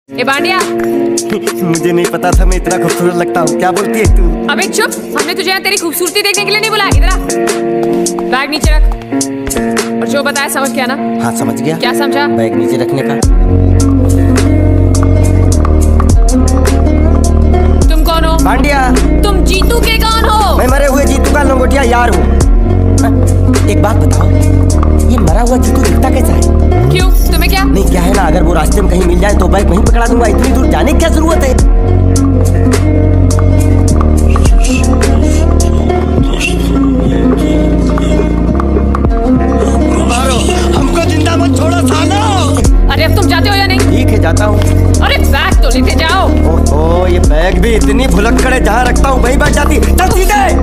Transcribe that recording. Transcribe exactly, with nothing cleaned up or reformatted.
ए बांडिया मुझे नहीं पता था मैं इतना खूबसूरत लगता हूँ। क्या बोलती है तू? अबे चुप, हमने तुझे यहाँ तेरी खूबसूरती देखने के लिए नहीं बुलाया। इधर आ, बैग नीचे रख और जो बताया समझ गया ना? हाँ समझ गया। क्या समझा? बैग नीचे रखने का। तुम कौन हो? बांडिया। तुम जीतू के कौन हो? मैं मरे हुए जीतू का लंगोटिया यार हूँ। एक बात बताओ, ये मरा हुआ जीतू दिखता कैसा है? क्यों, तुम्हें क्या? नहीं क्या है ना, अगर वो रास्ते में कहीं मिल जाए तो बैग वहीं पकड़ा दूंगा। इतनी दूर जाने की क्या जरूरत है? मारो, हमको जिंदा मत छोड़ो सालो। अरे अब तुम जाते हो या नहीं? ठीक है जाता हूँ। अरे बैग तो लेते जाओ। ओहो, ये बैग भी इतनी भुलक्कड़ है, जहाँ रखता हूँ वहीं बैठ जाती। चल सीधे।